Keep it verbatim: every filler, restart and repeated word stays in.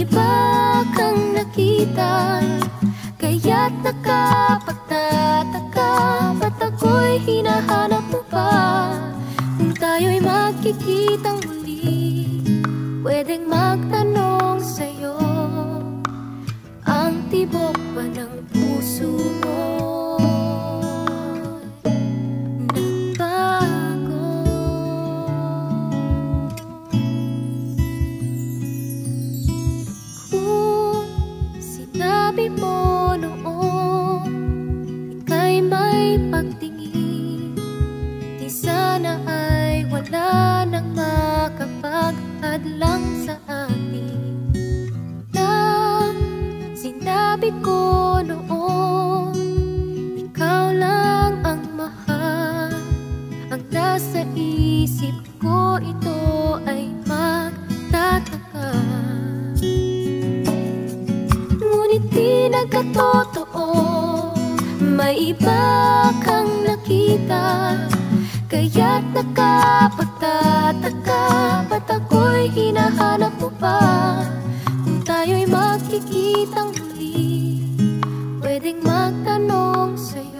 iba kang nakita, kaya't nakapagtataka, ba't ako'y hinahanap mo pa? Kung tayo'y magkikitang muli, pwedeng magtanong sa'yo, ang tibok ba ng puso mo? Sabi mo noon, ika'y may pagtingin, di sana ay wala nang makapag-hadlang sa atin. Nang sinabi ko noon, ikaw lang ang mahal, ang nasa isip ko ito ay magtataka. Di nagkatotoo, may iba kang nakita, kaya't nakapagtataka, ba't ako'y hinahanap mo pa? Kung tayo'y magkikitang muli, pwedeng magtanong sa'yo,